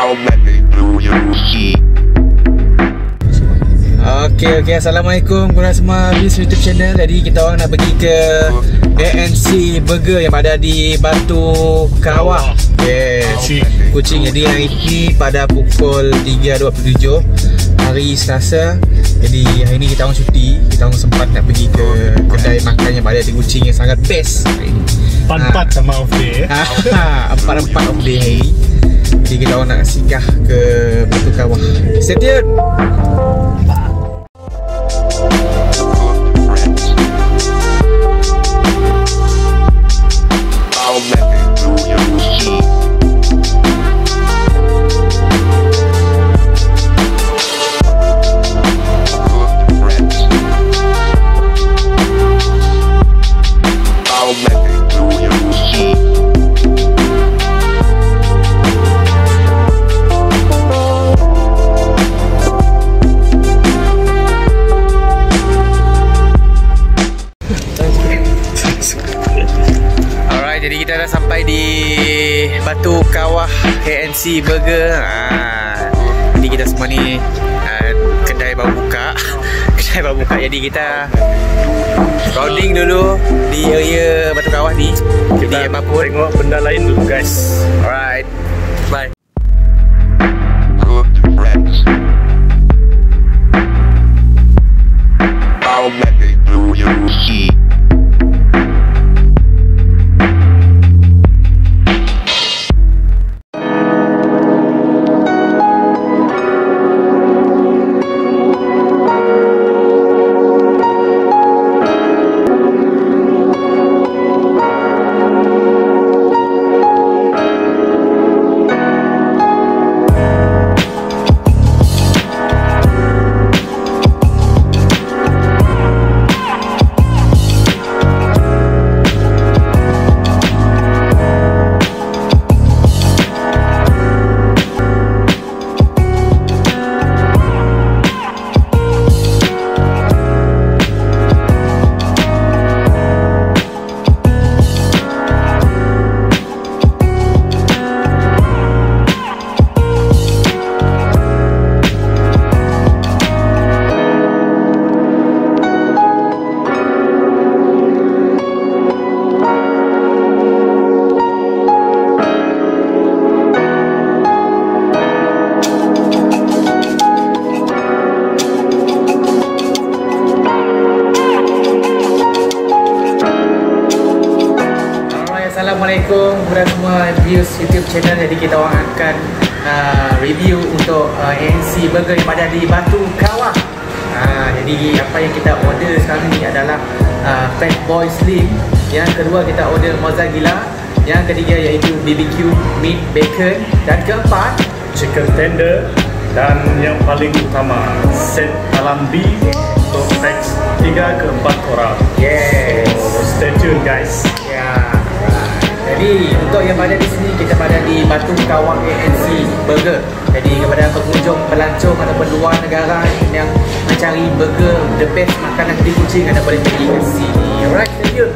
Okay, Assalamualaikum korang semua di YouTube channel. Jadi kita orang nak pergi ke ANC Burger yang ada di Batu Kawah. Yes, Kuching. Jadi hari ini pada pukul 3.27 hari Selasa. Jadi hari ini kita orang cuti. Kita orang sempat nak pergi ke kedai makan yang ada di Kuching yang sangat best hari ini. Empat sama off day. Empat off day hari ini. Jadi kita orang nak singgah ke Batu Kawah. Stay tuned. Jadi kita dah sampai di Batu Kawah ANC Burger. Jadi kita semua ni kedai baru buka. Kedai baru buka. Jadi kita rounding dulu di area Batu Kawah ni. Jadi apa pun tengok benda lain dulu guys. Alright, bye. Assalamualaikum kepada semua viewers YouTube channel. Jadi kita orang akan review untuk ANC Burger yang ada di Batu Kawah. Jadi apa yang kita order sekarang ni adalah Fat Boy Slim. Yang kedua kita order mozzarella. Yang ketiga iaitu BBQ meat bacon. Dan keempat chicken tender. Dan yang paling utama set alam beef untuk packs 3 ke 4 orang. Yes, so, stay tune guys. Jadi untuk yang pada di sini, kita pada di Batu Kawah ANC Burger. Jadi kepada pengunjung, pelancong ataupun luar negara yang mencari burger the best makanan di Kuching, anda boleh pergi ke sini. Alright, thank you.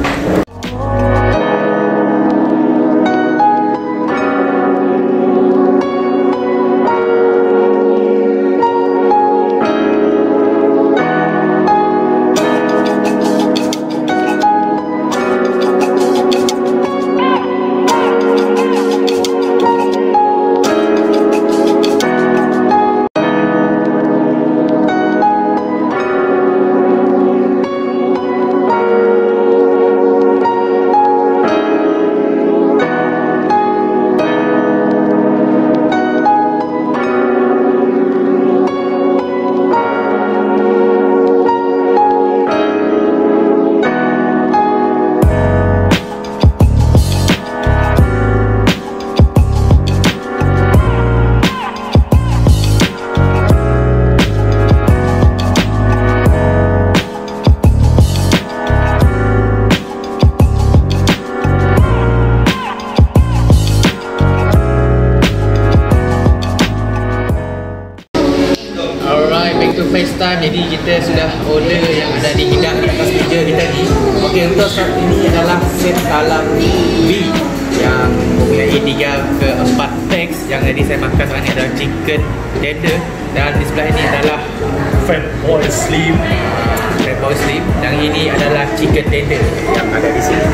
FaceTime. Jadi kita sudah order yang ada di hidangan atas meja kita ni. Okey, untuk saat ini adalah set talam B. Ya, yang mempunyai 3 ke 4 tax. Yang tadi saya makan sekarang ni adalah chicken tender, dan di sebelah ini adalah Fat Boy Slim. Fat Boy Slim. Yang ini adalah chicken tender yang ada di sini.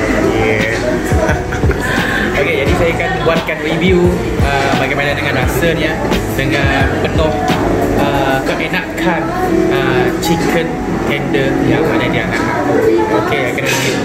Okey, jadi saya akan buatkan review bagaimana dengan rasanya dengan penuh keenakan chicken tender yang ada di anak aku. Okey, saya akan review.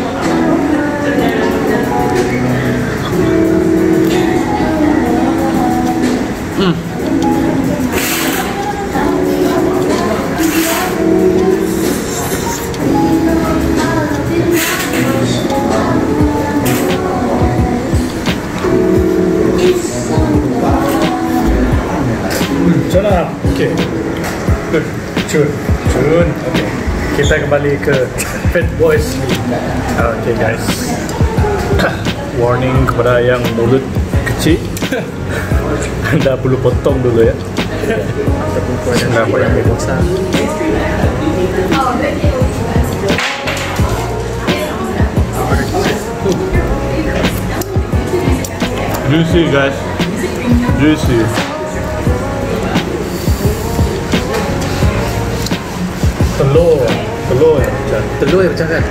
Salam. Okey. Good. Cun. Okey. Kita kembali ke Fat Boy Slim. Okey guys. Warning kepada yang mulut kecil. Anda perlu potong dulu ya. Kenapa yang besar? Juicy guys. Juicy. Telur yang pecah. Telur yang pecah kan?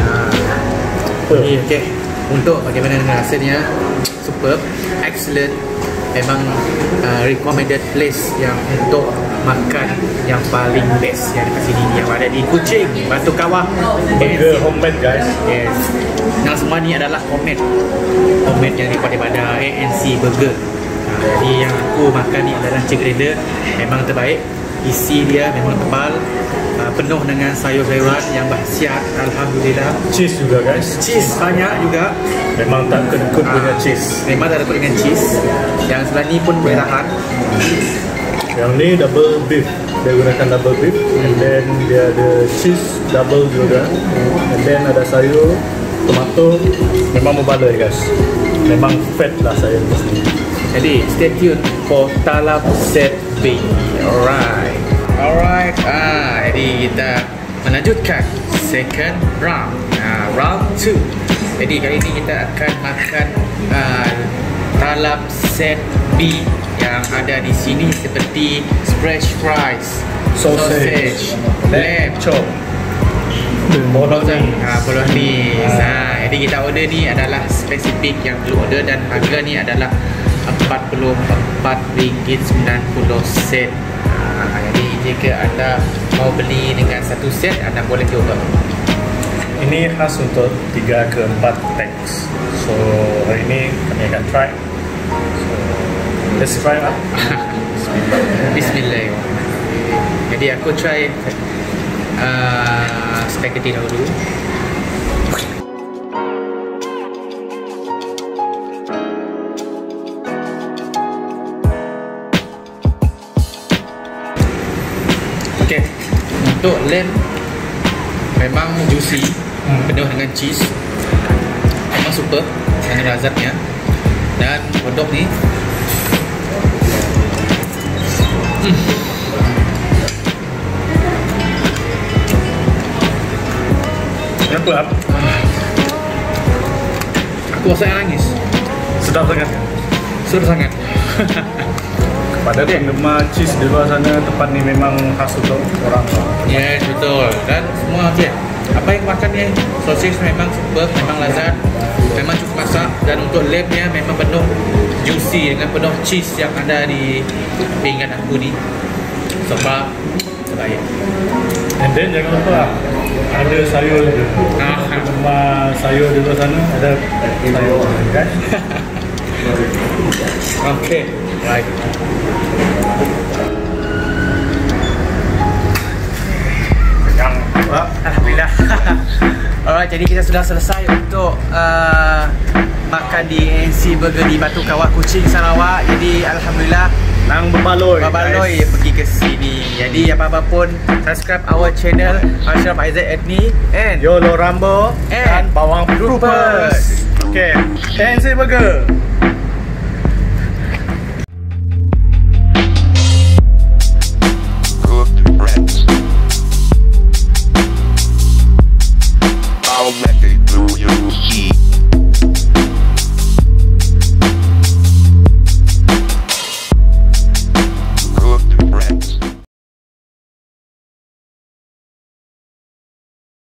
Okey. Untuk bagaimana dengan rasanya, superb, excellent. Memang recommended place yang untuk makan yang paling best yang dekat sini, yang ada di Kuching, Batu Kawah. Burger homemade guys. Yes. Yang semua ni adalah homemade yang daripada ANC Burger. Jadi yang aku makan ni adalah chicken tender, memang terbaik. Isi dia memang tebal, penuh dengan sayur-sayuran yang berkhasiat. Alhamdulillah. Cheese juga guys. Cheese banyak juga. Memang tak kedekut punya cheese. Memang tak kedekut dengan cheese. Yang sebelah ni pun boleh tahan. Yang ni double beef. Dia gunakan double beef. And then dia ada cheese double juga. And then ada sayur, tomato. Memang membaloi guys. Memang fat lah sayur di sini. Jadi stay tune for Talab Set B. Alright. Jadi kita melanjutkan second round. Round 2. Jadi kali ini kita akan makan Talab Set B yang ada di sini seperti fresh fries, sausage, lamb chop, bolognese. Jadi kita order ni adalah spesifik yang perlu order, dan harga ni adalah RM44.90. Jadi jika anda mau beli dengan satu set, anda boleh coba. Ini khas untuk 3 ke 4 tax. So hari ini kami akan try. So let's try lah. Bismillah. Jadi aku try spaghetti dahulu. Okay, untuk lamb memang juicy, penuh dengan cheese, memang super dengan lazatnya. Dan hodok ni Kenapa? aku rasa nangis. Sedap sangat. Sedap sangat. Pada penggemar cheese di luar sana, tempat ni memang khas untuk orang. Yes, betul. Dan semua apa yang makan ni, sausage memang super, memang lazat, memang cukup masak. Dan untuk lamb-nya memang penuh juicy dengan penuh cheese yang ada di pinggan aku ni. Sebab terbaik. And then jangan lupa ada sayur juga. Penggemar sayur di luar sana, ada sayur kan? Okay, right. Alhamdulillah. Alright, jadi kita sudah selesai untuk makan di ANC Burger di Batu Kawah, Kuching, Sarawak. Jadi alhamdulillah Nang berbaloi pergi ke sini. Jadi apa-apa pun subscribe our channel Ashraf Aizat Ethni and Yolo Rambo and Bawang Troopers. Okay, ANC Burger.